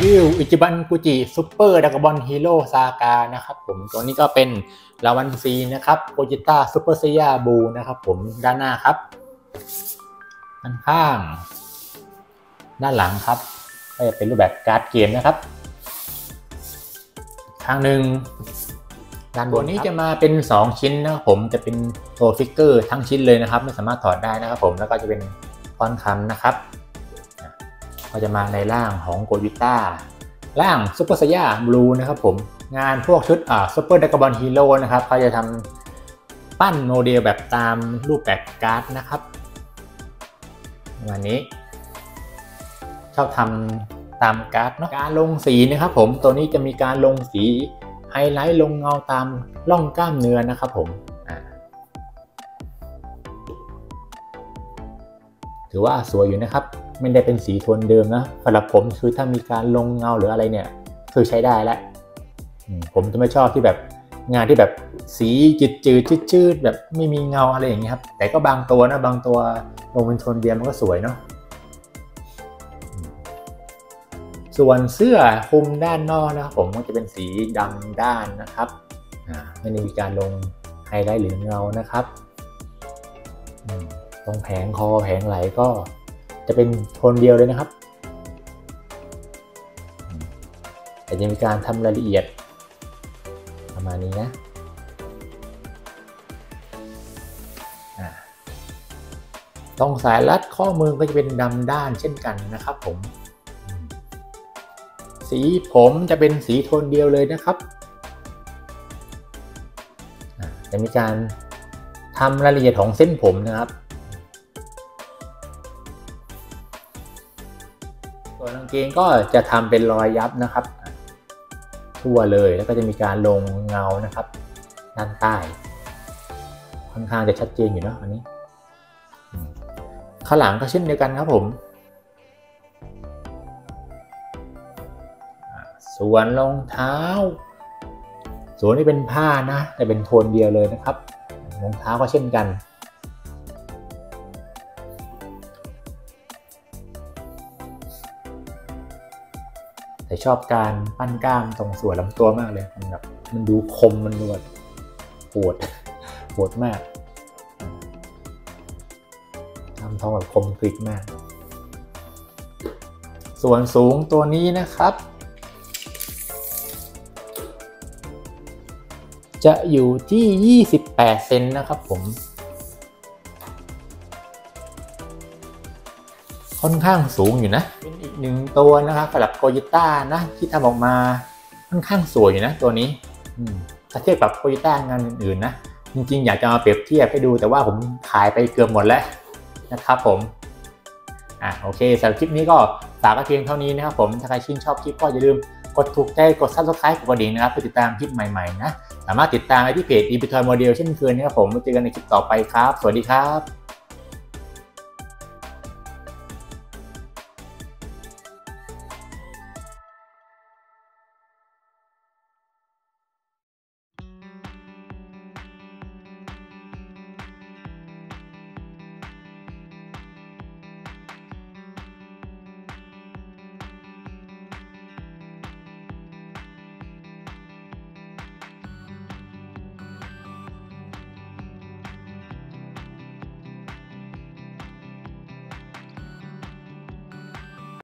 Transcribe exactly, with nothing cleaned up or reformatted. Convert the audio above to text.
วิวอิจิบันกุจิซูเปอร์ดากาบอลฮีโร่ซากานะครับผมตัวนี้ก็เป็นลาวันซีนะครับโกจิต้าซูเปอร์เซียบูนะครับผมด้านหน้าครับด้านข้างด้านหลังครับก็จะเป็นรูปแบบการ์ดเกมนะครับข้างหนึ่งด้านบนนี้จะมาเป็นสองชิ้นนะครับผมจะเป็นตัวฟิกเกอร์ทั้งชิ้นเลยนะครับไม่สามารถถอดได้นะครับผมแล้วก็จะเป็นฟอนต์คำนะครับก็จะมาในร่างของโกจิต้าร่างซูเปอร์ไซย่าบลูนะครับผมงานพวกชุดอ่าซูเปอร์ดากาบอลฮีโร่นะครับเขาจะทำปั้นโมเดลแบบตามรูปแบบการ์ดนะครับวันนี้ชอบทำตามการ์ดเนาะการลงสีนะครับผมตัวนี้จะมีการลงสีไฮไลท์ลงเงาตามร่องกล้ามเนื้อนะครับผมถือว่าสวยอยู่นะครับไม่ได้เป็นสีโทนเดิมนะสำหรับผมคือถ้ามีการลงเงาหรืออะไรเนี่ยคือใช้ได้แล้วผมจะไม่ชอบที่แบบงานที่แบบสีจืดจืดชืดๆแบบไม่มีเงาอะไรอย่างเงี้ยครับแต่ก็บางตัวนะบางตัวลงเป็นโทนเดียวมันก็สวยเนาะส่วนเสื้อคลุมด้านนอกนะครับผมก็จะเป็นสีดำด้านนะครับไม่ได้มีการลงไฮไลท์หรือเงานะครับตรงแผงคอแผงไหล่ก็จะเป็นโทนเดียวเลยนะครับแต่จะมีการทำรายละเอียดประมาณนี้นะตรงสายรัดข้อมือก็จะเป็นดำด้านเช่นกันนะครับผมสีผมจะเป็นสีโทนเดียวเลยนะครับจะมีการทำรายละเอียดของเส้นผมนะครับส่วนกางเกงก็จะทำเป็นรอยยับนะครับทั่วเลยแล้วก็จะมีการลงเงานะครับด้านใต้ค่อนข้างจะชัดเจนอยู่เนาะอันนี้ข้างหลังก็เช่นเดียวกันครับผมส่วนรองเท้าส่วนนี้เป็นผ้านะแต่เป็นโทนเดียวเลยนะครับรองเท้าก็เช่นกันแต่ชอบการปั้นกล้ามตรงส่วนลำตัวมากเลยมันแบบมันดูคมมันดูแบบปวดปวดมากทำท้องแบบคมกริบมากส่วนสูงตัวนี้นะครับจะอยู่ที่ยี่สิบแปดเซนนะครับผมค่อนข้างสูงอยู่นะเป็นอีกหนึ่งตัวนะครับสำหรับโกจิต้านะที่ทำออกมาค่อนข้างสวยอยู่นะตัวนี้ถ้าเทียบกับโกจิต้างานอื่นๆนะจริงๆอยากจะมาเปรียบเทียบให้ดูแต่ว่าผมขายไปเกือบหมดแล้วนะครับผมอ่ะโอเคสำหรับคลิปนี้ก็ฝากไว้เพียงเท่านี้นะครับผมถ้าใครชื่นชอบคลิปก็อย่าลืมกดถูกใจกด ซับสไครบ์ กดกระดิ่งนะครับเพื่อติดตามคลิปใหม่ๆนะสามารถติดตามได้ที่เพจ อี พี ทอย โมเดล เช่นเคยนะครับผมมาเจอกันในคลิปต่อไปครับสวัสดีครับ